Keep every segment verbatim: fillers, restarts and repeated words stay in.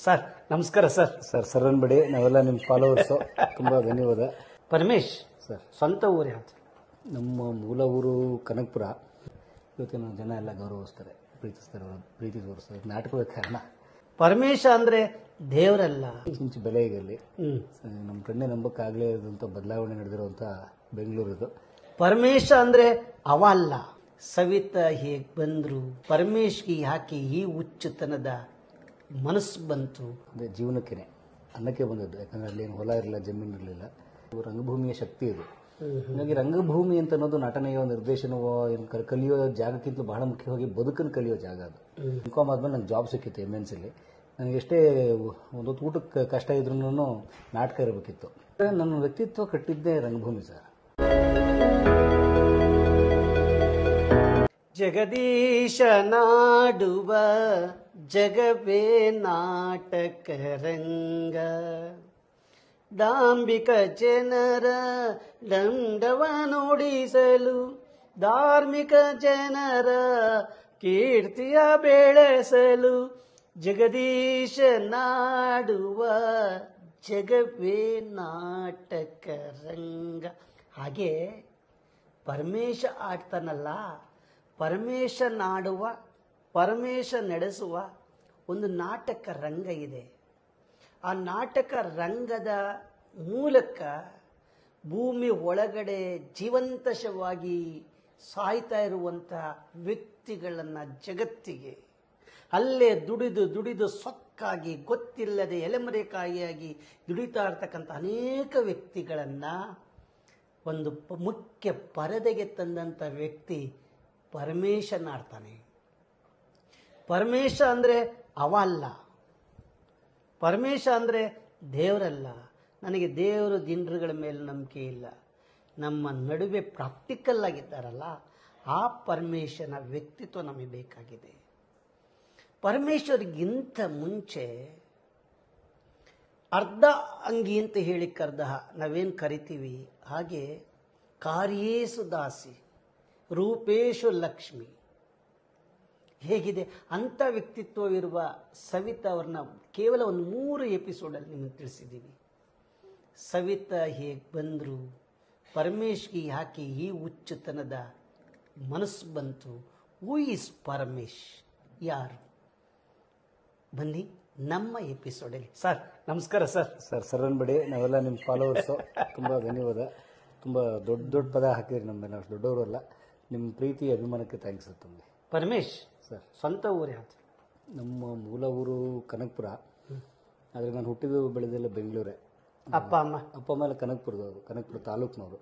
Sir ನಮಸ್ಕಾರ sir. Sir sir ಅನ್ಬೇಡಿ, ನಾವೆಲ್ಲ ನಿಮ್ಮ ಫಾಲೋವರ್ಸು. ತುಂಬ ಧನ್ಯವಾದ. ಪರಮೇಶ್ ಸರ್ ಸ್ವಂತ ಊರು ಯಾವುದು? ನಮ್ಮ ಮೂಲ ಊರು ಕನಕಪುರ. ಇವತ್ತಿನ ಜನ ಎಲ್ಲ ಗೌರವಿಸ್ತಾರೆ, ಪ್ರೀತಿಸ್ತಾರೆ, ಪ್ರೀತಿ ತೋರಿಸ್ತಾರೆ. ನಾಟಕವೇ ಕಾರಣ. ಪರಮೇಶ ಅಂದ್ರೆ ದೇವರಲ್ಲ, ಇಂಚು ಬೆಲೆ ಈಗಲ್ಲಿ ಹ್ಮ್ ನಮ್ಮ ಕಣ್ಣೆ ನಂಬಕ್ಕಾಗಲೇ ಇರೋಂಥ ಬದಲಾವಣೆ ನಡೆದಿರುವಂಥ ಬೆಂಗಳೂರಿದು. ಪರಮೇಶ ಅಂದ್ರೆ ಅವ ಅಲ್ಲ. ಸವಿತಾ ಹೇಗ್ ಬಂದ್ರು, ಪರಮೇಶ್ಗೆ ಯಾಕೆ ಈ ಹುಚ್ಚುತನದ ಮನಸ್ಸು ಬಂತು? ಅದೇ ಜೀವನಕ್ಕೇನೆ, ಅನ್ನಕ್ಕೆ ಬಂದದ್ದು. ಯಾಕಂದರೆ ಅಲ್ಲಿ ಏನು ಹೊಲ ಇರಲಿಲ್ಲ, ಜಮೀನು ಇರಲಿಲ್ಲ. ರಂಗಭೂಮಿಯ ಶಕ್ತಿ ಇದು. ಹಾಗಾಗಿ ರಂಗಭೂಮಿ ಅಂತ ಅನ್ನೋದು ನಟನೆಯೋ ನಿರ್ದೇಶನವೋ ಏನು ಕಲಿಯೋ ಜಾಗಕ್ಕಿಂತ ಬಹಳ ಮುಖ್ಯವಾಗಿ ಬದುಕನ್ನು ಕಲಿಯೋ ಜಾಗ ಅದು. ಬಿಕಾಮ್ ಆದ್ಮೇಲೆ ನಂಗೆ ಜಾಬ್ ಸಿಕ್ಕಿತ್ತು ಎಮ್ ಎನ್ ಸಿಲಿ. ನನಗೆ ಎಷ್ಟೇ ಒಂದೊತ್ತು ಊಟಕ್ಕೆ ಕಷ್ಟ ಇದ್ರೂ ನಾಟಕ ಇರಬೇಕಿತ್ತು. ನನ್ನ ವ್ಯಕ್ತಿತ್ವ ಕಟ್ಟಿದ್ದೇ ರಂಗಭೂಮಿ ಸರ್. ಜಗದೀಶ ನಾಡುವ ಜಗವೇ ನಾಟಕ ರಂಗ, ಡಾಂಬಿಕ ಜನರ ದಂಡವ ನುಡಿಸಲು, ಧಾರ್ಮಿಕ ಜನರ ಕೀರ್ತಿಯ ಬೆಳೆಸಲು, ಜಗದೀಶ ನಾಡುವ ಜಗವೇ ನಾಟಕ ರಂಗ. ಹಾಗೆ ಪರಮೇಶ ಆಡ್ತಾನಲ್ಲ, ಪರಮೇಶ ನಾಡುವ, ಪರಮೇಶ ನಡೆಸುವ ಒಂದು ನಾಟಕ ರಂಗ ಇದೆ. ಆ ನಾಟಕ ರಂಗದ ಮೂಲಕ ಭೂಮಿ ಒಳಗಡೆ ಜೀವಂತಶವಾಗಿ ಸಾಯ್ತಾ ಇರುವಂಥ ವ್ಯಕ್ತಿಗಳನ್ನು ಜಗತ್ತಿಗೆ ಅಲ್ಲೇ ದುಡಿದು ದುಡಿದು ಸೊಕ್ಕಾಗಿ ಗೊತ್ತಿಲ್ಲದೆ ಎಲೆಮರೆಕಾಯಿಯಾಗಿ ದುಡಿತಾ ಇರ್ತಕ್ಕಂಥ ಅನೇಕ ವ್ಯಕ್ತಿಗಳನ್ನು ಒಂದು ಪ- ಮುಖ್ಯ ಪರದೆಗೆ ತಂದಂಥ ವ್ಯಕ್ತಿ ಪರಮೇಶನಾಡ್ತಾನೆ. ಪರಮೇಶ ಅಂದರೆ ಅವ ಅಲ್ಲ, ಪರಮೇಶ ಅಂದರೆ ದೇವರಲ್ಲ. ನನಗೆ ದೇವರು ಜನರುಗಳ ಮೇಲೆ ನಂಬಿಕೆ ಇಲ್ಲ. ನಮ್ಮ ನಡುವೆ ಪ್ರಾಕ್ಟಿಕಲ್ ಆಗಿದ್ದಾರಲ್ಲ, ಆ ಪರಮೇಶನ ವ್ಯಕ್ತಿತ್ವ ನಮಗೆ ಬೇಕಾಗಿದೆ. ಪರಮೇಶ್ವರಿಗಿಂತ ಮುಂಚೆ ಅರ್ಧ ಅಂಗಿ ಅಂತ ಹೇಳಿ ಕರ್ದ ನಾವೇನು ಕರಿತೀವಿ, ಹಾಗೆ ಕಾರ್ಯೇಸು ದಾಸಿ ರೂಪೇಶು ಲಕ್ಷ್ಮಿ ಹೇಗಿದೆ ಅಂಥ ವ್ಯಕ್ತಿತ್ವವಿರುವ ಸವಿತಾ ಅವ್ರನ್ನ ಕೇವಲ ಒಂದು ಮೂರು ಎಪಿಸೋಡಲ್ಲಿ ನಿಮಗೆ ತಿಳಿಸಿದ್ದೀವಿ. ಸವಿತಾ ಹೇಗೆ ಬಂದರು, ಪರಮೇಶ್ಗೆ ಯಾಕೆ ಈ ಹುಚ್ಚುತನದ ಮನಸ್ಸು ಬಂತು, ಹೂ ಈಸ್ ಪರಮೇಶ್, ಯಾರು? ಬನ್ನಿ ನಮ್ಮ ಎಪಿಸೋಡಲ್ಲಿ. ಸರ್ ನಮಸ್ಕಾರ ಸರ್. ಸರ್ ಸರ್ ಅನ್ಬೇಡಿ, ನಾವೆಲ್ಲ ನಿಮ್ಮ ಫಾಲೋವರ್ಸು. ತುಂಬ ಧನ್ಯವಾದ. ತುಂಬ ದೊಡ್ಡ ದೊಡ್ಡ ಪದ ಹಾಕಿದ್ರಿ ನಮ್ಮ ಮೇಲೆ. ಅಷ್ಟು ದೊಡ್ಡವರು ಅಲ್ಲ. ನಿಮ್ಮ ಪ್ರೀತಿ ಅಭಿಮಾನಕ್ಕೆ ಥ್ಯಾಂಕ್ಸ್ ತಮಗೆ. ಪರಮೇಶ್ ಸರ್ ಸ್ವಂತ ಊರು ಯಾವುದು? ನಮ್ಮ ಮೂಲ ಊರು ಕನಕಪುರ. ಆದರೆ ನಾನು ಹುಟ್ಟಿದ್ದು ಬೆಳೆದೆಲ್ಲ ಬೆಂಗಳೂರೇ. ಅಪ್ಪ ಅಮ್ಮ? ಅಪ್ಪ ಅಮ್ಮ ಎಲ್ಲ ಕನಕಪುರದವರು, ಕನಕಪುರ ತಾಲೂಕಿನವರು.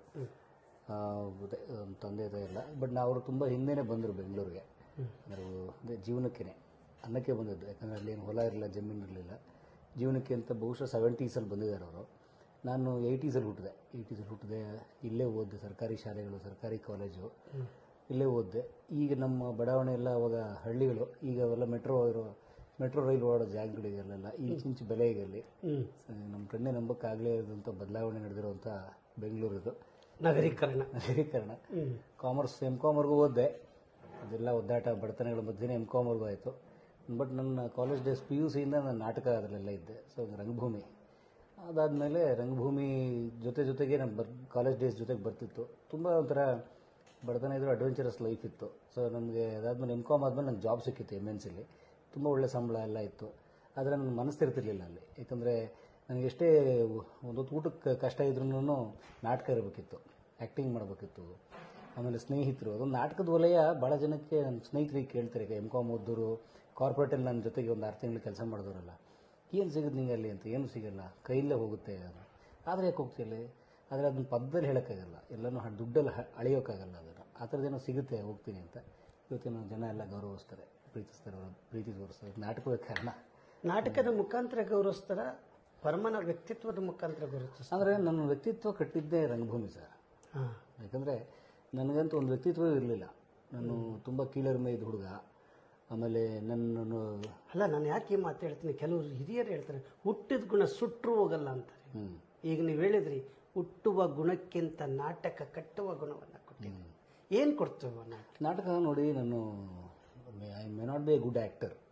ತಂದೆ ತಾಯಿ ಎಲ್ಲ. ಬಟ್ ನಾವು ಅವರು ತುಂಬ ಹಿಂದೆನೇ ಬಂದರು ಬೆಂಗಳೂರಿಗೆ. ಅಂದರೆ ಅದೇ ಜೀವನಕ್ಕೇನೆ, ಅನ್ನಕ್ಕೆ ಬಂದದ್ದು. ಯಾಕಂದರೆ ಅಲ್ಲಿ ಏನು ಹೊಲ ಇರಲಿಲ್ಲ, ಜಮೀನು ಇರಲಿಲ್ಲ. ಜೀವನಕ್ಕೆ ಅಂತ ಬಹುಶಃ ಸೆವೆಂಟೀಸಲ್ಲಿ ಬಂದಿದ್ದಾರೆ ಅವರು. ನಾನು ಏಯ್ಟೀಸಲ್ಲಿ ಹುಟ್ಟಿದೆ. ಏಯ್ಟೀಸಲ್ಲಿ ಹುಟ್ಟಿದೆ, ಇಲ್ಲೇ ಓದಿದೆ. ಸರ್ಕಾರಿ ಶಾಲೆಗಳು, ಸರ್ಕಾರಿ ಕಾಲೇಜು ಇಲ್ಲೇ ಓದಿದೆ. ಈಗ ನಮ್ಮ ಬಡಾವಣೆ ಎಲ್ಲ ಅವಾಗ ಹಳ್ಳಿಗಳು. ಈಗ ಅವೆಲ್ಲ ಮೆಟ್ರೋ ಇರೋ ಮೆಟ್ರೋ ರೈಲು ಓಡೋ ಜಾಗಗಳಿಗೆಲ್ಲ ಇಂಚಿಂಚು ಬೆಲೆ ಈಗಲ್ಲಿ ನಮ್ಮ ಕಣ್ಣೆ ನಂಬಕ್ಕಾಗಲೇ ಇರೋಂಥ ಬದಲಾವಣೆ ನಡೆದಿರುವಂಥ ಬೆಂಗಳೂರಿದು. ನಗರೀಕರಣ ನಗರೀಕರಣ. ಕಾಮರ್ಸ್, ಎಮ್ ಕಾಮರ್ಗೂ ಓದಿದೆ. ಅದೆಲ್ಲ ಒದ್ದಾಟ ಬಡತನಗಳ ಮಧ್ಯೆ ಎಮ್ ಕಾಮರ್ಗೂ ಆಯಿತು. ಬಟ್ ನನ್ನ ಕಾಲೇಜ್ ಡೇಸ್ ಪಿ ಯು ಸಿಯಿಂದ ನಾನು ನಾಟಕ ಅದರಲ್ಲೆಲ್ಲ ಇದ್ದೆ. ಸೊ ರಂಗಭೂಮಿ ಅದಾದಮೇಲೆ ರಂಗಭೂಮಿ ಜೊತೆ ಜೊತೆಗೆ ನಮ್ಮ ಬರ್ ಕಾಲೇಜ್ ಡೇಸ್ ಜೊತೆಗೆ ಬರ್ತಿತ್ತು. ತುಂಬ ಒಂಥರ ಬಡತನ ಇದ್ದರೂ ಅಡ್ವೆಂಚರಸ್ ಲೈಫ್ ಇತ್ತು. ಸೊ ನಮಗೆ ಅದಾದಮೇಲೆ ಎಮ್ ಕಾಮ್ ಆದಮೇಲೆ ನಂಗೆ ಜಾಬ್ ಸಿಕ್ಕಿತ್ತು ಎಮ್ ಎನ್ ಸಿಲಿ. ತುಂಬ ಒಳ್ಳೆ ಸಂಬಳ ಎಲ್ಲ ಇತ್ತು. ಆದರೆ ನನಗೆ ಮನಸ್ಸಿರ್ತಿರ್ಲಿಲ್ಲ ಅಲ್ಲಿ. ಯಾಕಂದರೆ ನನಗೆ ಎಷ್ಟೇ ಒಂದೊತ್ತು ಊಟಕ್ಕೆ ಕಷ್ಟ ಇದ್ರೂ ನಾಟಕ ಇರಬೇಕಿತ್ತು, ಆ್ಯಕ್ಟಿಂಗ್ ಮಾಡಬೇಕಿತ್ತು. ಆಮೇಲೆ ಸ್ನೇಹಿತರು, ಅದೊಂದು ನಾಟಕದ ವಲಯ ಭಾಳ ಜನಕ್ಕೆ. ನನ್ನ ಸ್ನೇಹಿತರಿಗೆ ಕೇಳ್ತಾರೆ, ಈಗ ಎಮ್ ಕಾಮ್ ಓದೋರು ಕಾರ್ಪೊರೇಟಲ್ಲಿ ನನ್ನ ಜೊತೆಗೆ ಒಂದು ಆರು ತಿಂಗಳು ಕೆಲಸ ಮಾಡಿದವರಲ್ಲ, ಏನು ಸಿಗುತ್ತೆ ನಿಂಗೆ ಅಲ್ಲಿ ಅಂತ. ಏನು ಸಿಗಲ್ಲ, ಕೈಯಲ್ಲೇ ಹೋಗುತ್ತೆ. ಆದರೆ ಯಾಕೆ ಹೋಗ್ತಿಲ್ಲ? ಆದರೆ ಅದನ್ನ ಪದದಲ್ಲಿ ಹೇಳೋಕ್ಕಾಗಲ್ಲ, ಎಲ್ಲನೂ ದುಡ್ಡಲ್ಲಿ ಅಳೆಯೋಕ್ಕಾಗಲ್ಲ. ಅದನ್ನು ಆ ಥರದ್ದೇನೋ ಸಿಗುತ್ತೆ, ಹೋಗ್ತೀನಿ ಅಂತ. ಇವತ್ತಿನ ಜನ ಎಲ್ಲ ಗೌರವಿಸ್ತಾರೆ, ಪ್ರೀತಿಸ್ತಾರೆ, ಪ್ರೀತಿ ತೋರಿಸ್ತಾರೆ. ನಾಟಕವೇ ಕಾರಣ. ನಾಟಕದ ಮುಖಾಂತರ ಗೌರವಿಸ್ತಾರ, ಪರಮನ ವ್ಯಕ್ತಿತ್ವದ ಮುಖಾಂತರ ಗೌರವಿಸ್ತಾರ. ಅಂದರೆ ನನ್ನ ವ್ಯಕ್ತಿತ್ವ ಕಟ್ಟಿದ್ದೇ ರಂಗಭೂಮಿ ಸರ್. ಹಾಂ, ಯಾಕಂದರೆ ನನಗಂತೂ ಒಂದು ವ್ಯಕ್ತಿತ್ವವೇ ಇರಲಿಲ್ಲ. ನಾನು ತುಂಬ ಕೀಳರಿಮೆ ಇದ್ದ ಹುಡುಗ. ಆಮೇಲೆ ನನ್ನನ್ನು ಅಲ್ಲ, ನಾನು ಯಾಕೆ ಈ ಮಾತು ಹೇಳ್ತೀನಿ, ಕೆಲವರು ಹಿರಿಯರು ಹೇಳ್ತಾರೆ ಹುಟ್ಟಿದ ಗುಣ ಸುಟ್ಟರು ಹೋಗಲ್ಲ ಅಂತಾರೆ. ಈಗ ನೀವು ಹೇಳಿದ್ರಿ, ಹುಟ್ಟುವ ಗುಣಕ್ಕಿಂತ ನಾಟಕ ಕಟ್ಟುವ ಗುಣವನ್ನು ಕೊಟ್ಟಿದ್ದೀನಿ. ಏನು ಕೊಡ್ತೇವೆ ನಾಟಕ ನೋಡಿ, ನಾನು I may not be a good actor,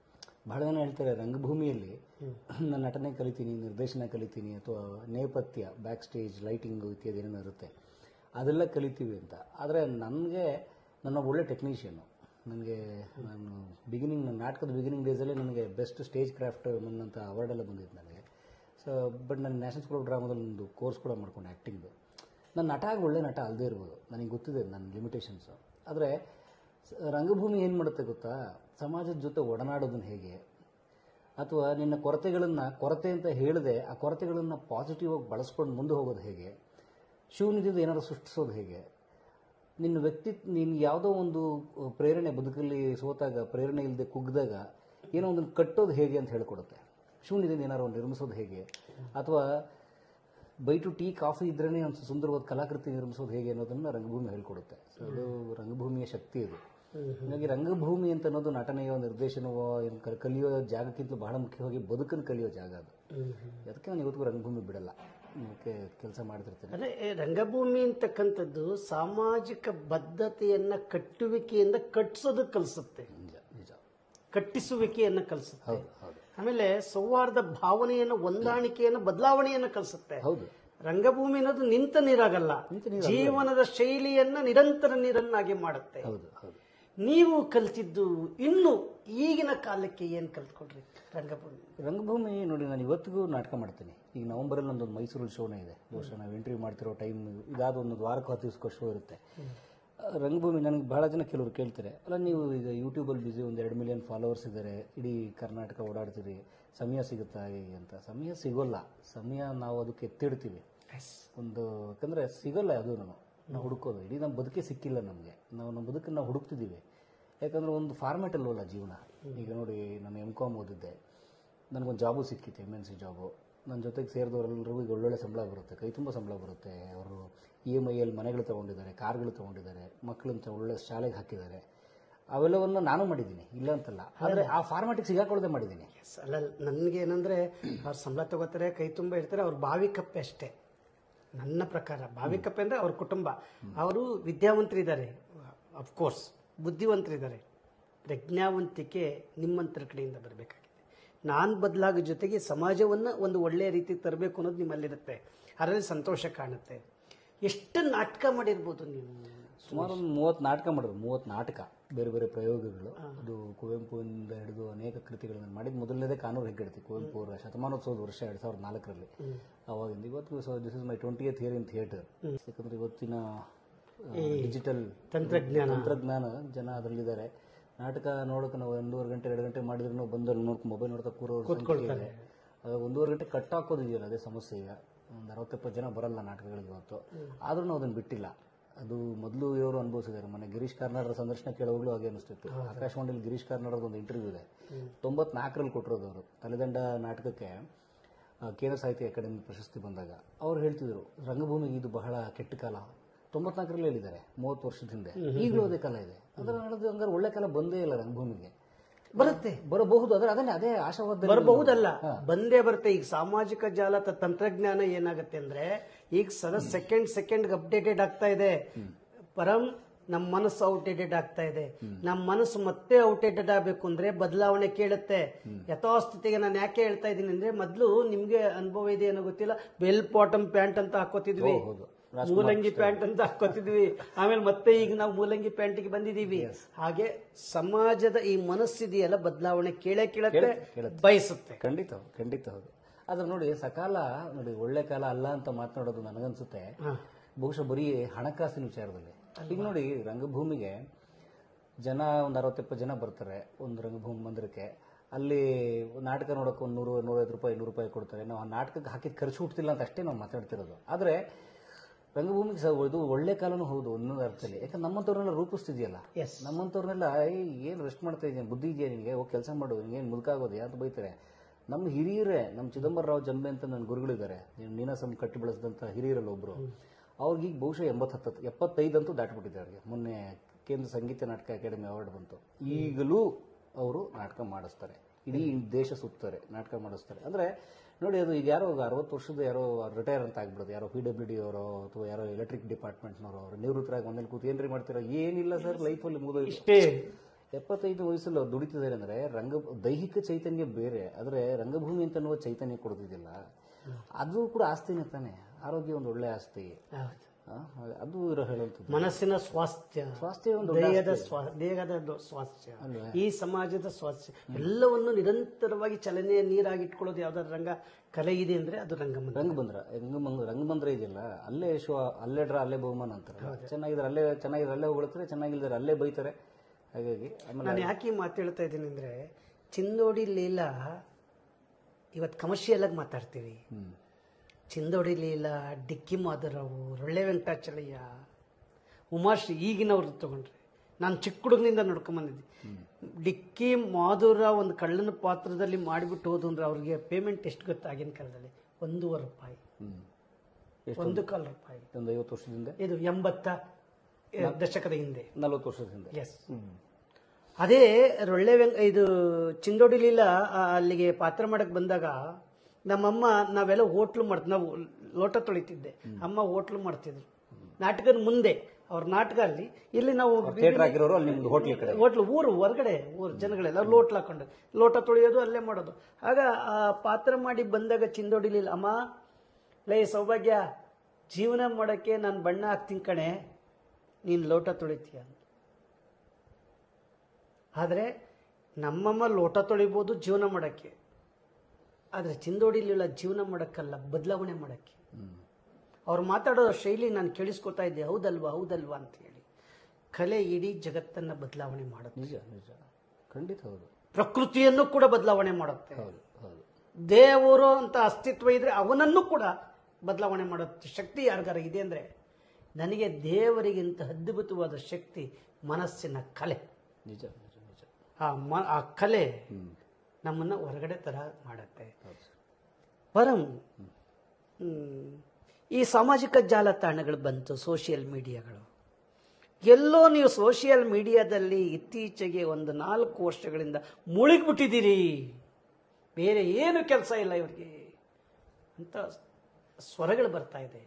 ಬಹಳ ಜನ ಹೇಳ್ತಾರೆ ರಂಗಭೂಮಿಯಲ್ಲಿ ನಾನು ನಟನೆ ಕಲಿತೀನಿ, ನಿರ್ದೇಶನ ಕಲಿತೀನಿ, ಅಥವಾ ನೇಪಥ್ಯ ಬ್ಯಾಕ್ ಸ್ಟೇಜ್ ಲೈಟಿಂಗು ಇತ್ಯಾದಿ ಏನೇನೋ ಇರುತ್ತೆ ಅದೆಲ್ಲ ಕಲಿತೀವಿ ಅಂತ. ಆದರೆ ನನಗೆ ನನ್ನ ಒಳ್ಳೆ ಟೆಕ್ನಿಷಿಯನು. ನನಗೆ ನಾನು ಬಿಗಿನಿಂಗ್ ನನ್ನ ನಾಟಕದ ಬಿಗಿನಿಂಗ್ ಡೇಸಲ್ಲಿ ನನಗೆ ಬೆಸ್ಟ್ ಸ್ಟೇಜ್ ಕ್ರಾಫ್ಟ್ ಬಂದಂಥ ಅವಾರ್ಡೆಲ್ಲ ಬಂದಿತ್ತು ನನಗೆ. ಸೊ ಬಟ್ ನಾನು ನ್ಯಾಷನಲ್ ಸ್ಕೂಲ್ ಆಫ್ ಡ್ರಾಮಾದಲ್ಲಿ ಒಂದು ಕೋರ್ಸ್ ಕೂಡ ಮಾಡ್ಕೊಂಡು ಆ್ಯಕ್ಟಿಂಗು. ನಾನು ನಟ ಆಗಿ ಒಳ್ಳೆ ನಟ ಅಲ್ಲದೇ ಇರ್ಬೋದು, ನನಗೆ ಗೊತ್ತಿದೆ ನನ್ನ ಲಿಮಿಟೇಷನ್ಸು. ಆದರೆ ರಂಗಭೂಮಿ ಏನು ಮಾಡುತ್ತೆ ಗೊತ್ತಾ, ಸಮಾಜದ ಜೊತೆ ಒಡನಾಡೋದನ್ನು ಹೇಗೆ, ಅಥವಾ ನಿನ್ನ ಕೊರತೆಗಳನ್ನು ಕೊರತೆ ಅಂತ ಹೇಳಿದೆ ಆ ಕೊರತೆಗಳನ್ನು ಪಾಸಿಟಿವ್ ಆಗಿ ಬಳಸ್ಕೊಂಡು ಮುಂದೆ ಹೋಗೋದು ಹೇಗೆ, ಶೂನ್ಯದಿಂದ ಏನಾದರೂ ಸೃಷ್ಟಿಸೋದು ಹೇಗೆ, ನಿನ್ನ ವ್ಯಕ್ತಿ ನೀನು ಯಾವುದೋ ಒಂದು ಪ್ರೇರಣೆ ಬದುಕಲ್ಲಿ ಸೋತಾಗ ಪ್ರೇರಣೆ ಇಲ್ಲದೆ ಕುಗ್ಗಿದಾಗ ಏನೋ ಒಂದನ್ನು ಕಟ್ಟೋದು ಹೇಗೆ ಅಂತ ಹೇಳಿಕೊಡುತ್ತೆ. ಶೂನ್ಯದಿಂದ ಏನಾದ್ರು ಒಂದು ನಿರ್ಮಿಸೋದು ಹೇಗೆ, ಅಥವಾ ಬೈಟು ಟೀ ಕಾಫಿ ಇದ್ರೇ ಒಂದು ಸುಂದರವಾದ ಕಲಾಕೃತಿ ನಿರ್ಮಿಸೋದು ಹೇಗೆ ಅನ್ನೋದನ್ನು ರಂಗಭೂಮಿ ಹೇಳ್ಕೊಡುತ್ತೆ. ಸೊ ಅದು ರಂಗಭೂಮಿಯ ಶಕ್ತಿ ಇದು. ಹಾಗಾಗಿ ರಂಗಭೂಮಿ ಅಂತ ಅನ್ನೋದು ನಟನೆಯೋ ನಿರ್ದೇಶನವೋ ಏನು ಕಲಿಯೋ ಜಾಗಕ್ಕಿಂತ ಬಹಳ ಮುಖ್ಯವಾಗಿ ಬದುಕನ್ನು ಕಲಿಯೋ ಜಾಗ ಅದು. ಅದಕ್ಕೆ ನಾನು ಇವತ್ತಿಗೂ ರಂಗಭೂಮಿ ಬಿಡಲ್ಲ, ಅದಕ್ಕೆ ಕೆಲಸ ಮಾಡ್ತಿರ್ತೇನೆ. ಅದೇ ರಂಗಭೂಮಿ ಅಂತಕ್ಕಂಥದ್ದು ಸಾಮಾಜಿಕ ಬದ್ಧತೆಯನ್ನ ಕಟ್ಟುವಿಕೆಯಿಂದ ಕಟ್ಟಿಸೋದಕ್ಕೆ ಕಲಿಸುತ್ತೆ, ನಿಜ ನಿಜ ಕಟ್ಟಿಸುವಿಕೆಯನ್ನ ಕಲಿಸುತ್ತೆ. ಹೌದು ಹೌದು ಆಮೇಲೆ ಸೌಹಾರ್ದ ಭಾವನೆಯನ್ನು, ಹೊಂದಾಣಿಕೆಯನ್ನು, ಬದಲಾವಣೆಯನ್ನು ಕಲಿಸುತ್ತೆ. ಹೌದು. ರಂಗಭೂಮಿ ಅನ್ನೋದು ನಿಂತ ನೀರಾಗಲ್ಲ, ಜೀವನದ ಶೈಲಿಯನ್ನ ನಿರಂತರ ನೀರನ್ನಾಗಿ ಮಾಡುತ್ತೆ. ಹೌದು ಹೌದು. ನೀವು ಕಲ್ತಿದ್ದು ಇನ್ನು ಈಗಿನ ಕಾಲಕ್ಕೆ ಏನ್ ಕಲ್ತ್ಕೊಡ್ರಿ ರಂಗಭೂಮಿ? ರಂಗಭೂಮಿ ನೋಡಿ, ನಾನು ಇವತ್ತಿಗೂ ನಾಟಕ ಮಾಡ್ತೀನಿ. ಈಗ ನವಂಬರಲ್ಲಿ ನಂದೊಂದು ಮೈಸೂರಲ್ಲಿ ಶೋನೇ ಇದೆ. ಬಹುಶಃ ನಾವು ಇಂಟರ್ವ್ಯೂ ಮಾಡ್ತಿರೋ ಟೈಮ್ ಇದಾದ ಒಂದು ವಾರಕ್ಕೂ ಹತ್ತು ದಿವಸಕ್ಕೂ ಶೋ ಇರುತ್ತೆ. ರಂಗಭೂಮಿ ನನಗೆ ಬಹಳ ಜನ ಕೆಲವರು ಕೇಳ್ತಾರೆ, ಅಲ್ಲ ನೀವು ಈಗ ಯೂಟ್ಯೂಬಲ್ಲಿ ಬಿಸಿ ಒಂದು ಎರಡು ಮಿಲಿಯನ್ ಫಾಲೋವರ್ಸ್ ಇದ್ದಾರೆ, ಇಡೀ ಕರ್ನಾಟಕ ಓಡಾಡ್ತೀರಿ, ಸಮಯ ಸಿಗುತ್ತಾ ಹೇಗೆ ಅಂತ. ಸಮಯ ಸಿಗೋಲ್ಲ, ಸಮಯ ನಾವು ಅದಕ್ಕೆ ಎತ್ತಿಡ್ತೀವಿ ಒಂದು, ಯಾಕಂದರೆ ಸಿಗೋಲ್ಲ ಅದು ನಾವು ನಾವು ಹುಡುಕೋದು. ಇಡೀ ನಮ್ಮ ಬದುಕೇ ಸಿಕ್ಕಿಲ್ಲ ನಮಗೆ, ನಾವು ನಮ್ಮ ಬದುಕನ್ನು ನಾವು ಹುಡುಕ್ತಿದ್ದೀವಿ. ಯಾಕಂದರೆ ಒಂದು ಫಾರ್ಮ್ಯಾಟ್ ಅಲ್ವಲ್ಲ ಜೀವನ. ಈಗ ನೋಡಿ, ನಾನು ಎಮ್ ಕಾಮ್ ಓದಿದ್ದೆ, ನನಗೊಂದು ಜಾಬು ಸಿಕ್ಕಿತ್ತು, ಎಮ್ ಎನ್ ಸಿ ಜಾಬು. ನನ್ನ ಜೊತೆಗೆ ಸೇರಿದವರೆಲ್ಲರಿಗೂ ಈಗ ಒಳ್ಳೊಳ್ಳೆ ಸಂಬಳ ಬರುತ್ತೆ, ಕೈ ತುಂಬ ಸಂಬಳ ಬರುತ್ತೆ. ಅವರು ಇ ಎಮ್ ಐಯಲ್ಲಿ ಮನೆಗಳು ತೊಗೊಂಡಿದ್ದಾರೆ, ಕಾರ್ಗಳು ತೊಗೊಂಡಿದ್ದಾರೆ, ಮಕ್ಕಳಂತ ಒಳ್ಳೆ ಶಾಲೆಗೆ ಹಾಕಿದ್ದಾರೆ. ಅವೆಲ್ಲವನ್ನು ನಾನು ಮಾಡಿದ್ದೀನಿ, ಇಲ್ಲ ಅಂತಲ್ಲ. ಆದರೆ ಆ ಫಾರ್ಮ್ಯಾಟಿಗೆ ಸಿಗಾಕೊಳ್ಳದೆ ಮಾಡಿದ್ದೀನಿ. ಅಲ್ಲ, ನನಗೆ ಏನಂದ್ರೆ ಅವ್ರು ಸಂಬಳ ತಗೋತಾರೆ, ಕೈ ತುಂಬ ಇರ್ತಾರೆ, ಅವ್ರ ಬಾವಿ ಕಪ್ಪೆ ಅಷ್ಟೇ. ನನ್ನ ಪ್ರಕಾರ ಬಾವಿ ಕಪ್ಪೆ ಅಂದ್ರೆ ಅವ್ರ ಕುಟುಂಬ. ಅವರು ವಿದ್ಯಾವಂತರಿದ್ದಾರೆ, ಅಫ್ಕೋರ್ಸ್ ಬುದ್ಧಿವಂತರಿದ್ದಾರೆ. ಪ್ರಜ್ಞಾವಂತಿಕೆ ನಿಮ್ಮಂತರ ಕಡೆಯಿಂದ ಬರಬೇಕಾಗಿದೆ. ನಾನು ಬದಲಾಗೋ ಜೊತೆಗೆ ಸಮಾಜವನ್ನು ಒಂದು ಒಳ್ಳೆಯ ರೀತಿಗೆ ತರಬೇಕು ಅನ್ನೋದು ನಿಮ್ಮಲ್ಲಿರುತ್ತೆ. ಅದರಲ್ಲಿ ಸಂತೋಷ ಕಾಣುತ್ತೆ. ಎಷ್ಟು ನಾಟಕ ಮಾಡಿರ್ಬೋದು ನೀವು? ಸುಮಾರು ಒಂದು ಮೂವತ್ತು ನಾಟಕ ಮಾಡಿದ್ರು. ಮೂವತ್ತು ನಾಟಕ, ಬೇರೆ ಬೇರೆ ಪ್ರಯೋಗಗಳು. ಅದು ಕುವೆಂಪುವಿಂದ ಹಿಡಿದು ಅನೇಕ ಕೃತಿಗಳನ್ನು ಮಾಡಿದ್ದು. ಮೊದಲನೇದೇ ಕಾನೂರು ಹೆಗ್ಗಡತಿ, ಕುವೆಂಪು ಅವರ ಶತಮಾನೋತ್ಸವದ ವರ್ಷ ಎರಡು ಸಾವಿರದ ನಾಲ್ಕರಲ್ಲಿ. ಅವಾಗಿಂದ ಇವತ್ತು so this is my twentieth year in theatre. ಯಾಕಂದ್ರೆ ಇವತ್ತಿನ ಡಿಜಿಟಲ್ ತಂತ್ರಜ್ಞಾನ ತಂತ್ರಜ್ಞಾನ ಜನ ಅದರಲ್ಲಿದ್ದಾರೆ. ನಾಟಕ ನೋಡೋಕೆ ನಾವು ಒಂದೂವರೆ ಗಂಟೆ ಎರಡು ಗಂಟೆ ಮಾಡಿದ್ರು ನಾವು ಬಂದಲ್ಲಿ ನೋಡ್ಕೊಂಡು ಮೊಬೈಲ್ ನೋಡ್ತಾ ಕೂರೋರು. ಒಂದೂವರೆ ಗಂಟೆ ಕಟ್ ಹಾಕೋದಿದೆಯಲ್ಲ, ಅದೇ ಸಮಸ್ಯೆ. ಈಗ ಒಂದು ಅರವತ್ತೆಪ್ಪತ್ತು ಜನ ಬರಲ್ಲ ನಾಟಕಗಳಿಗೆ ಇವತ್ತು, ಆದ್ರೂ ನಾವು ಅದನ್ನು ಬಿಟ್ಟಿಲ್ಲ. ಅದು ಮೊದಲು ಇವರು ಅನುಭವಿಸಿದ್ದಾರೆ. ಮೊನ್ನೆ ಗಿರೀಶ್ ಕಾರ್ನಾಡರ ಸಂದರ್ಶನ ಕೇಳೋವಾಗಲೂ ಹಾಗೆ ಅನಿಸ್ತಿತ್ತು. ಆಕಾಶವಾಣಿಯಲ್ಲಿ ಗಿರೀಶ್ ಕಾರ್ನಾಡರದ ಒಂದು ಇಂಟರ್ವ್ಯೂ ಇದೆ, ತೊಂಬತ್ನಾಲ್ಕರಲ್ಲಿ ಕೊಟ್ಟಿರೋದು ಅವರು. ತಲೆದಂಡ ನಾಟಕಕ್ಕೆ ಕೇಂದ್ರ ಸಾಹಿತ್ಯ ಅಕಾಡೆಮಿ ಪ್ರಶಸ್ತಿ ಬಂದಾಗ ಅವ್ರು ಹೇಳ್ತಿದ್ರು, ರಂಗಭೂಮಿಗೆ ಇದು ಬಹಳ ಕೆಟ್ಟ ಕಾಲ. ತೊಂಬತ್ನಾಲ್ಕರಲ್ಲಿ ಹೇಳಿದ್ದಾರೆ, ಮೂವತ್ತು ವರ್ಷದ ಹಿಂದೆ. ಈಗಲೂ ಅದೇ ಕಾಲ ಇದೆ. ಅದರ ನಡೆದು ಹಂಗಾರೆ ಒಳ್ಳೆ ಕಾಲ ಬಂದೇ ಇಲ್ಲ ರಂಗಭೂಮಿಗೆ. ಬರುತ್ತೆ, ಬರಬಹುದು. ಅದರ ಅದನ್ನೇ ಅದೇ ಆಶಾವಾದ ಬರಬಹುದಲ್ಲ, ಬಂದೇ ಬರುತ್ತೆ. ಈಗ ಸಾಮಾಜಿಕ ಜಾಲ ತಂತ್ರಜ್ಞಾನ ಏನಾಗುತ್ತೆ ಅಂದ್ರೆ ಈಗ ಸದ ಸೆಕೆಂಡ್ ಸೆಕೆಂಡ್ ಅಪ್ಡೇಟೆಡ್ ಆಗ್ತಾ ಇದೆ. ಪರಂ ನಮ್ಮ ಮನಸ್ಸು ಔಟ್ಡೇಟೆಡ್ ಆಗ್ತಾ ಇದೆ. ನಮ್ಮ ಮನಸ್ಸು ಮತ್ತೆ ಔಟ್ಡೇಟೆಡ್ ಆಗಬೇಕು ಅಂದ್ರೆ ಬದಲಾವಣೆ ಕೇಳುತ್ತೆ. ಯಥಾಸ್ಥಿತಿಗೆ ನಾನು ಯಾಕೆ ಹೇಳ್ತಾ ಇದ್ದೀನಿ ಅಂದ್ರೆ, ಮೊದಲು ನಿಮ್ಗೆ ಅನುಭವ ಇದೆ ಏನೋ ಗೊತ್ತಿಲ್ಲ, ಬೆಲ್ ಬಾಟಮ್ ಪ್ಯಾಂಟ್ ಅಂತ ಹಾಕೋತಿದ್ವಿ, ಮೂಲಂಗಿ ಪ್ಯಾಂಟ್ ಅಂತ ಹಾಕೋತಿದ್ವಿ. ಆಮೇಲೆ ಮತ್ತೆ ಈಗ ನಾವು ಮೂಲಂಗಿ ಪ್ಯಾಂಟ್ಗೆ ಬಂದಿದೀವಿ. ಹಾಗೆ ಸಮಾಜದ ಈ ಮನಸ್ಸಿದೆಯಲ್ಲ, ಬದಲಾವಣೆ ಕೇಳೇ ಕೇಳತ್ತೆ, ಬಯಸುತ್ತೆ. ಖಂಡಿತ ಖಂಡಿತ ಹೌದು. ಆದ್ರೆ ನೋಡಿ, ಸಕಾಲ ನೋಡಿ ಒಳ್ಳೆ ಕಾಲ ಅಲ್ಲ ಅಂತ ಮಾತನಾಡೋದು ನನಗನ್ಸುತ್ತೆ ಬಹುಶಃ ಬರೀ ಹಣಕಾಸಿನ ವಿಚಾರದಲ್ಲಿ. ಈಗ ನೋಡಿ, ರಂಗಭೂಮಿಗೆ ಜನ ಒಂದು ಅರವತ್ತೆಪ್ಪತ್ತು ಜನ ಬರ್ತಾರೆ ಒಂದು ರಂಗಭೂಮಿ ಮಂದಿರಕ್ಕೆ. ಅಲ್ಲಿ ನಾಟಕ ನೋಡೋಕೆ ಒಂದು ನೂರು ನೂರೈವತ್ತು ರೂಪಾಯಿ ಇನ್ನೂರು ರೂಪಾಯಿ ಕೊಡ್ತಾರೆ. ನಾವು ಆ ನಾಟಕಕ್ಕೆ ಹಾಕಿದ ಖರ್ಚು ಹುಡ್ತಿಲ್ಲ ಅಂತ ಅಷ್ಟೇ ನಾವು ಮಾತಾಡ್ತಿರೋದು. ಆದರೆ ರಂಗಭೂಮಿಗೆ ಸಹ ಇದು ಒಳ್ಳೆ ಕಾಲನೂ ಹೌದು ಒಂದೊಂದು ಅರ್ಥದಲ್ಲಿ. ಯಾಕಂದ್ರೆ ನಮ್ಮಂಥವ್ರನ್ನೆಲ್ಲ ರೂಪಿಸ್ತಿದ್ಯಲ್ಲ, ನಮ್ಮಂಥವ್ರನ್ನೆಲ್ಲ ಏನು ರೆಸ್ಟ್ ಮಾಡ್ತಾ ಇದೆಯಾ, ಬುದ್ಧಿ ಇದೆಯಾ ನಿನಗೆ, ಹೋಗಿ ಕೆಲಸ ಮಾಡೋದು, ನಿನಗೇನು ಮುದುಕಾಗೋದು ಅಂತ ಬೈತಾರೆ. ನಮ್ಮ ಹಿರಿಯರೇ, ನಮ್ಮ ಚಿದಂಬರ ರಾವ್ ಜಂಬೆ ಅಂತ ನನ್ನ ಗುರುಗಳಿದ್ದಾರೆ, ನೀನಾಸಂ ಕಟ್ಟಿ ಬೆಳೆಸಿದಂಥ ಹಿರಿಯರಲ್ಲಿ ಒಬ್ಬರು. ಅವ್ರಿಗೀಗ ಬಹುಶಃ ಎಂಬತ್ತು ಹತ್ತತ್ತು ಎಪ್ಪತ್ತೈದಂತೂ ದಾಟಿಬಿಟ್ಟಿದೆ ಅವ್ರಿಗೆ. ಮೊನ್ನೆ ಕೇಂದ್ರ ಸಂಗೀತ ನಾಟಕ ಅಕಾಡೆಮಿ ಅವಾರ್ಡ್ ಬಂತು. ಈಗಲೂ ಅವರು ನಾಟಕ ಮಾಡಿಸ್ತಾರೆ, ಇಡೀ ದೇಶ ಸುತ್ತಾರೆ, ನಾಟಕ ಮಾಡಿಸ್ತಾರೆ. ಅಂದರೆ ನೋಡಿ, ಅದು ಈಗ ಯಾರೋ ಅರವತ್ತು ವರ್ಷದ ಯಾರೋ ರಿಟೈರ್ ಅಂತ ಆಗ್ಬಿಡೋದು, ಯಾರೋ ಪಿ ಡಬ್ಲ್ಯೂ ಡಿ ಅವರೋ ಅಥವಾ ಯಾರೋ ಎಲೆಕ್ಟ್ರಿಕ್ ಡಿಪಾರ್ಟ್ಮೆಂಟ್ನವರು ಅವರು ನಿವೃತ್ತರಾಗಿ ಮನೇಲಿ ಕೂತು ಏನ್ರಿ ಮಾಡ್ತಿರೋ, ಏನಿಲ್ಲ ಸರ್ ಲೈಫಲ್ಲಿ ಮುಗಿದೋಯ್ತು. ಎಪ್ಪತ್ತೈದು ವಯಸ್ಸಲ್ಲಿ ಅವ್ರು ದುಡಿತಿದ್ದಾರೆ ಅಂದರೆ ರಂಗ ದೈಹಿಕ ಚೈತನ್ಯ ಬೇರೆ, ಆದರೆ ರಂಗಭೂಮಿ ಅಂತ ಅನ್ನುವ ಚೈತನ್ಯ ಕೊಡ್ತಿದ್ದಿಲ್ಲ. ಅದು ಕೂಡ ಆಸ್ತಿನೇ ತಾನೆ, ಆರೋಗ್ಯ ಒಂದು ಒಳ್ಳೆ ಆಸ್ತಿ. ಆ, ಅದು ಇರೋ ಹೇಳುವಂಥದ್ದು ಮನಸ್ಸಿನ ಸ್ವಾಸ್ಥ್ಯ, ಸ್ವಾಸ್ಥ್ಯ ಒಂದು ದೇಹದ ಸ್ವಾ- ದೇಹದ ದೊ- ಸ್ವಾಸ್ಥ್ಯ, ಈ ಸಮಾಜದ ಸ್ವಾಸ್ಥ್ಯ ಎಲ್ಲವನ್ನು ನಿರಂತರವಾಗಿ ಚಲನೆಯ ನೀರಾಗಿಟ್ಕೊಳ್ಳೋದು ಯಾವ್ದಾದ್ರು ರಂಗ ಕಲೆ ಇದೆ ಅಂದ್ರೆ ಅದು ರಂಗಮಂದಿರ. ರಂಗಬಂದ್ರ ರಂಗಬಂದ್ರ ರಂಗಬಂದ್ರ ಇದೆಯಲ್ಲ, ಅಲ್ಲೇ ಶೋ, ಅಲ್ಲೇ ಡ್ರಾ, ಅಲ್ಲೇ ಬಹುಮಾನ ಅಂತಾರೆ. ಚೆನ್ನಾಗಿದ್ರೆ ಅಲ್ಲೇ ಚೆನ್ನಾಗಿದ್ರೆ ಅಲ್ಲೇ ಹೊಗಳ್ತಾರೆ, ಚೆನ್ನಾಗಿಲ್ದರೆ ಅಲ್ಲೇ ಬೈತಾರೆ. ಹಾಗಾಗಿ ಆಮೇಲೆ ನಾನು ಯಾಕೆ ಈ ಮಾತು ಹೇಳ್ತಾ ಇದ್ದೀನಿ ಅಂದ್ರೆ, ಚಿಂದೋಡಿ ಲೀಲಾ ಇವತ್ತು ಕಮರ್ಷಿಯಲ್ ಆಗಿ ಮಾತಾಡ್ತೀವಿ. ಚಿಂದೋಡಿ ಲೀಲಾ, ಡಿಕ್ಕಿ ಮಾಧವರಾವು, ರೊಳ್ಳೆ ವೆಂಕಟಾಚಲಯ್ಯ, ಉಮಾಶ್ರೀ ಈಗಿನವ್ರದ್ದು ತಗೊಂಡ್ರೆ, ನಾನು ಚಿಕ್ಕ ಹುಡುಗನಿಂದ ನೋಡ್ಕೊಂಬಂದಿದ್ದೆ. ಡಿಕ್ಕಿ ಮಾಧವರಾವ್ ಒಂದು ಕಳ್ಳನ ಪಾತ್ರದಲ್ಲಿ ಮಾಡಿಬಿಟ್ಟು ಹೋದು ಅಂದ್ರೆ ಅವ್ರಿಗೆ ಪೇಮೆಂಟ್ ಎಷ್ಟು ಗೊತ್ತಾ ಆಗಿನ ಕಾಲದಲ್ಲಿ? ಒಂದೂವರೆ ರೂಪಾಯಿ, ಒಂದು ಕಾಲು ರೂಪಾಯಿ. ಒಂದು ಐವತ್ತು ವರ್ಷದಿಂದ, ಇದು ಎಂಬತ್ತ ದಶಕದ ಹಿಂದೆ, ನಲವತ್ತು ವರ್ಷದ ಹಿಂದೆ. ಎಸ್. ಅದೇ ರೊಳ್ಳೆ ವೆಂಕ ಇದು ಚಿಂದೋಡಿ ಲೀಲಾ ಆ, ಅಲ್ಲಿಗೆ ಪಾತ್ರ ಮಾಡಕ್ ಬಂದಾಗ ನಮ್ಮಮ್ಮ, ನಾವೆಲ್ಲ ಹೋಟ್ಲು ಮಾಡ್ತ ನಾವು ಲೋಟ ತೊಳಿತಿದ್ದೆ, ಅಮ್ಮ ಹೋಟ್ಲು ಮಾಡ್ತಿದ್ರು ನಾಟಕದ ಮುಂದೆ. ಅವ್ರ ನಾಟಕ ಅಲ್ಲಿ, ಇಲ್ಲಿ ನಾವು ಥಿಯೇಟರ್ ಹಾಕಿರೋರು ಅಲ್ಲಿ ನಿಮ್ದು ಹೋಟ್ಲ್ ಕಡೆ, ಹೋಟ್ಲು ಊರು ಹೊರಗಡೆ ಊರು ಜನಗಳೆಲ್ಲ ಲೋಟ್ಲು ಹಾಕೊಂಡು ಲೋಟ ತೊಳೆಯೋದು ಅಲ್ಲೇ ಮಾಡೋದು. ಆಗ ಆ ಪಾತ್ರ ಮಾಡಿ ಬಂದಾಗ ಚಿಂದೋಡಿ ಲೀಲಾ, ಅಮ್ಮ ಲೇ ಸೌಭಾಗ್ಯ, ಜೀವನ ಮಾಡೋಕ್ಕೆ ನಾನು ಬಣ್ಣ ಹಾಕ್ತೀನಿ ಕಣೆ, ನೀನು ಲೋಟ ತೊಳಿತೀಯ. ಆದರೆ ನಮ್ಮಮ್ಮ ಲೋಟ ತೊಳಿಬೋದು ಜೀವನ ಮಾಡೋಕ್ಕೆ, ಆದರೆ ಚಿಂದೋಡಿ ಲೀಲಾ ಜೀವನ ಮಾಡೋಕ್ಕಲ್ಲ, ಬದಲಾವಣೆ ಮಾಡೋಕ್ಕೆ. ಅವ್ರು ಮಾತಾಡೋ ಶೈಲಿ ನಾನು ಕೇಳಿಸ್ಕೊತಾ ಇದ್ದೆ, ಹೌದಲ್ವಾ ಹೌದಲ್ವಾ ಅಂತ ಹೇಳಿ. ಕಲೆ ಇಡೀ ಜಗತ್ತನ್ನು ಬದಲಾವಣೆ ಮಾಡುತ್ತೆ. ನಿಜ ನಿಜ, ಖಂಡಿತ ಹೌದು. ಪ್ರಕೃತಿಯನ್ನು ಕೂಡ ಬದಲಾವಣೆ ಮಾಡುತ್ತೆ. ಹೌದು ಹೌದು. ದೇವರು ಅಂತ ಅಸ್ತಿತ್ವ ಇದ್ರೆ ಅವನನ್ನು ಕೂಡ ಬದಲಾವಣೆ ಮಾಡುತ್ತೆ ಶಕ್ತಿ ಯಾರಿಗಾರ ಇದೆ ಅಂದರೆ, ನನಗೆ ದೇವರಿಗಿಂತ ಅದ್ಭುತವಾದ ಶಕ್ತಿ ಮನಸ್ಸಿನ ಕಲೆ. ನಿಜ ನಿಜ ನಿಜ. ಆ ಮ ಆ ಕಲೆ ನಮ್ಮನ್ನು ಹೊರಗಡೆ ತರ ಮಾಡುತ್ತೆ. ಪರಂ ಈ ಸಾಮಾಜಿಕ ಜಾಲತಾಣಗಳು ಬಂತು, ಸೋಷಿಯಲ್ ಮೀಡಿಯಾಗಳು. ಎಲ್ಲೋ ನೀವು ಸೋಷಿಯಲ್ ಮೀಡಿಯಾದಲ್ಲಿ ಇತ್ತೀಚೆಗೆ ಒಂದು ನಾಲ್ಕು ವರ್ಷಗಳಿಂದ ಮುಳುಗಿಬಿಟ್ಟಿದ್ದೀರಿ, ಬೇರೆ ಏನು ಕೆಲಸ ಇಲ್ಲ ಇವರಿಗೆ ಅಂತ ಸ್ವರಗಳು ಬರ್ತಾ ಇದೆ.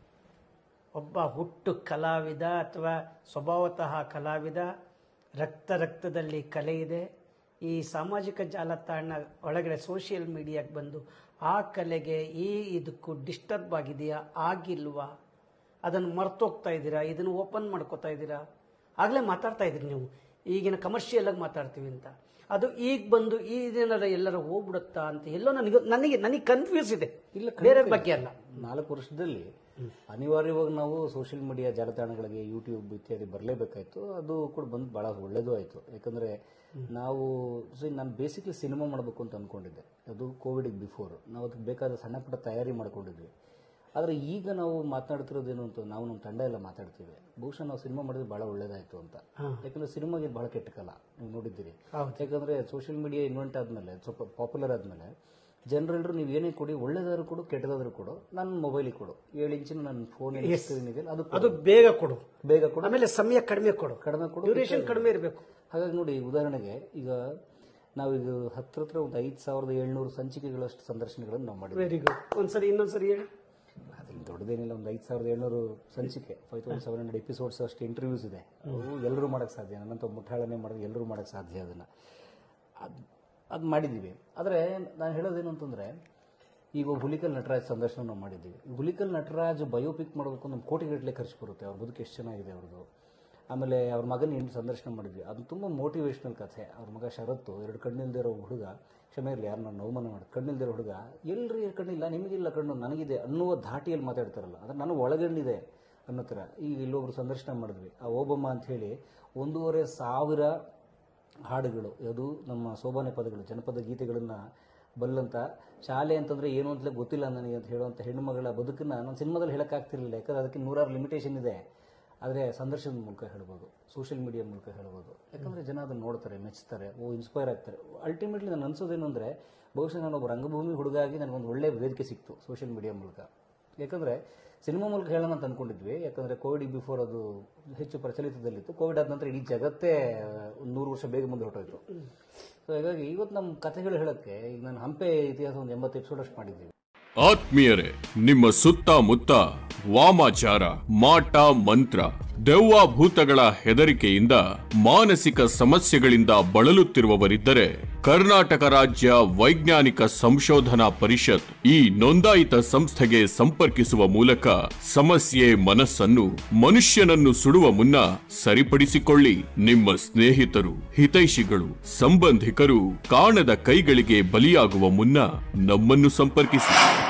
ಒಬ್ಬ ಹುಟ್ಟು ಕಲಾವಿದ ಅಥವಾ ಸ್ವಭಾವತಃ ಕಲಾವಿದ, ರಕ್ತ ರಕ್ತದಲ್ಲಿ ಕಲೆ ಇದೆ. ಈ ಸಾಮಾಜಿಕ ಜಾಲತಾಣ ಒಳಗಡೆ ಸೋಷಿಯಲ್ ಮೀಡಿಯಾಗೆ ಬಂದು ಆ ಕಲೆಗೆ ಈ ಇದಕ್ಕೂ ಡಿಸ್ಟರ್ಬ್ ಆಗಿದೆಯಾ ಆಗಿಲ್ವಾ, ಅದನ್ನು ಮರ್ತೋಗ್ತಾ ಇದ್ದೀರಾ, ಇದನ್ನು ಓಪನ್ ಮಾಡ್ಕೋತಾ ಇದ್ದೀರಾ? ಆಗಲೇ ಮಾತಾಡ್ತಾ ಇದ್ರಿ ನೀವು, ಈಗಿನ ಕಮರ್ಷಿಯಲ್ ಆಗಿ ಮಾತಾಡ್ತೀವಿ ಅಂತ. ಅದು ಈಗ ಬಂದು ಈ ದಿನ ಎಲ್ಲರ ಹೋಗ್ಬಿಡುತ್ತಾ ಅಂತ ಎಲ್ಲೋ ನನಗೆ ನನಗೆ ನನಗೆ ಕನ್ಫ್ಯೂಸ್ ಇದೆ. ಇಲ್ಲ, ಬೇರೆ ಬಗ್ಗೆ ಅಲ್ಲ. ನಾಲ್ಕು ವರ್ಷದಲ್ಲಿ ಅನಿವಾರ್ಯವಾಗಿ ನಾವು ಸೋಷಿಯಲ್ ಮೀಡಿಯಾ ಜಾಲತಾಣಗಳಿಗೆ, ಯೂಟ್ಯೂಬ್ ಇತ್ಯಾದಿ ಬರಲೇಬೇಕಾಯ್ತು. ಅದು ಕೂಡ ಬಂದು ಭಾಳ ಒಳ್ಳೇದು ಆಯಿತು. ಯಾಕಂದರೆ ನಾವು ನಾನು ಬೇಸಿಕ್ಲಿ ಸಿನಿಮಾ ಮಾಡಬೇಕು ಅಂತ ಅಂದ್ಕೊಂಡಿದ್ದೆ, ಅದು ಕೋವಿಡಿಗೆ ಬಿಫೋರ್. ನಾವು ಅದಕ್ಕೆ ಬೇಕಾದ ಸಣ್ಣ ಪುಟ್ಟ ತಯಾರಿ ಮಾಡ್ಕೊಂಡಿದ್ವಿ. ಆದರೆ ಈಗ ನಾವು ಮಾತನಾಡ್ತಿರೋದೇನು ಅಂತ ನಾವು ನಮ್ಮ ತಂಡ ಎಲ್ಲ ಮಾತಾಡ್ತೀವಿ, ಬಹುಶಃ ನಾವು ಸಿನಿಮಾ ಮಾಡಿದ್ರೆ ಭಾಳ ಒಳ್ಳೇದಾಯಿತು ಅಂತ. ಯಾಕಂದರೆ ಸಿನಿಮಾಗೆ ಭಾಳ ಕೆಟ್ಟ ಕಾಲ, ನೀವು ನೋಡಿದ್ದೀರಿ. ಯಾಕಂದರೆ ಸೋಷಿಯಲ್ ಮೀಡಿಯಾ ಇನ್ವೆಂಟ್ ಆದಮೇಲೆ, ಸ್ವಲ್ಪ ಪಾಪ್ಯುಲರ್ ಆದಮೇಲೆ ಜನರೆಲ್ಲರೂ ನೀವು ಏನೇ ಕೊಡಿ, ಒಳ್ಳೇದಾದ್ರೂ ಕೊಡು ಕೆಟ್ಟದಾದ್ರೂ ಕೊಡು, ನನ್ನ ಮೊಬೈಲಿಗೆ ಕೊಡು, ಏಳು ಇಂಚಿನ ನನ್ನ ಫೋನ್ ಸ್ಕ್ರೀನ್ ಇದೆ, ಅದು ಅದು ಬೇಗ ಕೊಡು, ಬೇಗ ಕೊಡು, ಆಮೇಲೆ ಸಮಯ ಕಡಿಮೆ ಕೊಡು, ಕಡಿಮೆ ಕೊಡು, ಡ್ಯೂರೇಷನ್ ಕಡಿಮೆ ಇರಬೇಕು. ಹಾಗಾಗಿ ನೋಡಿ, ಉದಾಹರಣೆಗೆ ಈಗ ನಾವೀಗ ಹತ್ರ ಹತ್ರ ಒಂದು ಐದು ಸಾವಿರದ ಏಳ್ನೂರು ಸಂಚಿಕೆಗಳಷ್ಟು ಸಂದರ್ಶನಗಳನ್ನು ನಾವು ಮಾಡಿದ್ವಿ. Very good. ಒಂದ್ಸರಿ ಇನ್ನೊಂದ್ಸರಿ ಹೇಳಿ. ಅದೇನು ದೊಡ್ಡದೇನಿಲ್ಲ, ಒಂದು ಐದು ಸಾವಿರದ ಏಳ್ನೂರು ಸಂಚಿಕೆ, five thousand seven hundred episodes ಅಷ್ಟು ಇಂಟರ್ವ್ಯೂಸ್ ಇದೆ. ಅವು ಎಲ್ಲರೂ ಮಾಡೋಕ್ಕೆ ಸಾಧ್ಯ, ನನ್ನಂತ ಮುಠಾಳನೆ ಮಾಡೋದು ಎಲ್ಲರೂ ಮಾಡೋಕ್ಕೆ ಸಾಧ್ಯ. ಅದನ್ನು ಅದು ಅದು ಮಾಡಿದ್ದೀವಿ. ಆದರೆ ನಾನು ಹೇಳೋದೇನು ಅಂತಂದರೆ, ಈಗ ಹುಲಿಕಲ್ ನಟರಾಜ್ ಸಂದರ್ಶನ ನಾವು ಮಾಡಿದ್ದೀವಿ. ಹುಲಿಕಲ್ ನಟರಾಜ್ ಬಯೋಪಿಕ್ ಮಾಡಬೇಕು, ನಮ್ಮ ಕೋಟಿಗಟ್ಟಲೆ ಖರ್ಚು ಬರುತ್ತೆ. ಅವ್ರ ಬದುಕು ಎಷ್ಟು ಚೆನ್ನಾಗಿದೆ ಅವ್ರದ್ದು. ಆಮೇಲೆ ಅವ್ರ ಮಗನ ಏನು ಸಂದರ್ಶನ ಮಾಡಿದ್ವಿ, ಅದು ತುಂಬ ಮೋಟಿವೇಶ್ನಲ್ ಕಥೆ. ಅವ್ರ ಮಗ ಶರತ್ತು, ಎರಡು ಕಣ್ಣಿಲ್ದಿರೋ ಹುಡುಗ, ಕ್ಷಮೆ ಇರಲಿ ಯಾರು ನಾನು ಅವಮಾನ ಮಾಡೋದು, ಕಣ್ಣಿಲ್ದಿರೋ ಹುಡುಗ, ಎಲ್ಲರೂ ಕಣ್ಣಿಲ್ಲ ನಿಮಗಿಲ್ಲ ಕಣ್ಣು ನನಗಿದೆ ಅನ್ನುವ ಧಾಟಿಯಲ್ಲಿ ಮಾತಾಡ್ತಾರಲ್ಲ, ಅಂದರೆ ನನಗೆ ಒಳಗಣ್ಣಿದೆ ಅನ್ನೋ ಥರ. ಈಗ ಇಲ್ಲೊಬ್ರು ಸಂದರ್ಶನ ಮಾಡಿದ್ವಿ, ಆ ಓಬಮ್ಮ ಅಂಥೇಳಿ ಒಂದೂವರೆ ಸಾವಿರ ಹಾಡುಗಳು, ಅದು ನಮ್ಮ ಸೋಬಾನೆ ಪದಗಳು, ಜನಪದ ಗೀತೆಗಳನ್ನು ಬಲ್ಲಂತ, ಶಾಲೆ ಅಂತಂದರೆ ಏನು ಅಂತಲೇ ಗೊತ್ತಿಲ್ಲ ನನಗೆ ಅಂತ ಹೇಳುವಂಥ ಹೆಣ್ಣುಮಗಳ ಬದುಕನ್ನು ನಾನು ಸಿನಿಮಾದಲ್ಲಿ ಹೇಳೋಕ್ಕಾಗ್ತಿರ್ಲಿಲ್ಲ. ಯಾಕಂದರೆ ಅದಕ್ಕೆ ನೂರಾರು ಲಿಮಿಟೇಷನ್ ಇದೆ. ಆದರೆ ಸಂದರ್ಶನದ ಮೂಲಕ ಹೇಳ್ಬೋದು, ಸೋಷಿಯಲ್ ಮೀಡಿಯಾ ಮೂಲಕ ಹೇಳ್ಬೋದು. ಯಾಕಂದರೆ ಜನ ಅದನ್ನು ನೋಡ್ತಾರೆ, ಮೆಚ್ತಾರೆ, ಓ ಇನ್ಸ್ಪೈರ್ ಆಗ್ತಾರೆ. ಅಲ್ಟಿಮೇಟ್ಲಿ ನಾನು ಅನ್ಸೋದೇನು ಅಂದರೆ, ಬಹುಶಃ ನಾನೊಬ್ಬ ರಂಗಭೂಮಿ ಹುಡುಗ ಆಗಿ ನನಗೊಂದು ಒಳ್ಳೆಯ ವೇದಿಕೆ ಸಿಕ್ತು ಸೋಷಿಯಲ್ ಮೀಡಿಯಾ ಮೂಲಕ. ಯಾಕಂದರೆ ಸಿನಿಮಾ ಮೂಲಕ ಹೇಳೋಣ ಅಂತ ಅಂದ್ಕೊಂಡಿದ್ವಿ, ಯಾಕಂದರೆ ಕೋವಿಡ್ ಬಿಫೋರ್ ಅದು ಹೆಚ್ಚು ಪ್ರಚಲಿತದಲ್ಲಿತ್ತು. ಕೋವಿಡ್ ಆದ ನಂತರ ಇಡೀ ಜಗತ್ತೇ ಒಂದು ನೂರು ವರ್ಷ ಬೇಗ ಮುಂದೆ ಹೊರಟೋಯ್ತು. ಸೊ ಹಾಗಾಗಿ ಇವತ್ತು ನಮ್ಮ ಕಥೆಗಳು ಹೇಳೋಕ್ಕೆ ಈಗ ನಾನು ಹಂಪೆ ಇತಿಹಾಸ ಒಂದು ಎಂಬತ್ತು ಎಪಿಸೋಡ್ ಅಷ್ಟು ಮಾಡಿದ್ದೀವಿ. ಆತ್ಮೀಯರೇ, ನಿಮ್ಮ ಸುತ್ತಮುತ್ತ ವಾಮಾಚಾರ, ಮಾಟ ಮಂತ್ರ ದೆವ್ವ ಭೂತಗಳ ಹೆದರಿಕೆಯಿಂದ ಮಾನಸಿಕ ಸಮಸ್ಯೆಗಳಿಂದ ಬಳಲುತ್ತಿರುವವರಿದ್ದರೆ ಕರ್ನಾಟಕ ರಾಜ್ಯ ವೈಜ್ಞಾನಿಕ ಸಂಶೋಧನಾ ಪರಿಷತ್ ಈ ನೋಂದಾಯಿತ ಸಂಸ್ಥೆಗೆ ಸಂಪರ್ಕಿಸುವ ಮೂಲಕ ಸಮಸ್ಯೆ ಮನಸ್ಸನ್ನು ಮನುಷ್ಯನನ್ನು ಸುಡುವ ಮುನ್ನ ಸರಿಪಡಿಸಿಕೊಳ್ಳಿ. ನಿಮ್ಮ ಸ್ನೇಹಿತರು, ಹಿತೈಷಿಗಳು, ಸಂಬಂಧಿಕರು ಕಾಣದ ಕೈಗಳಿಗೆ ಬಲಿಯಾಗುವ ಮುನ್ನ ನಮ್ಮನ್ನು ಸಂಪರ್ಕಿಸಿ.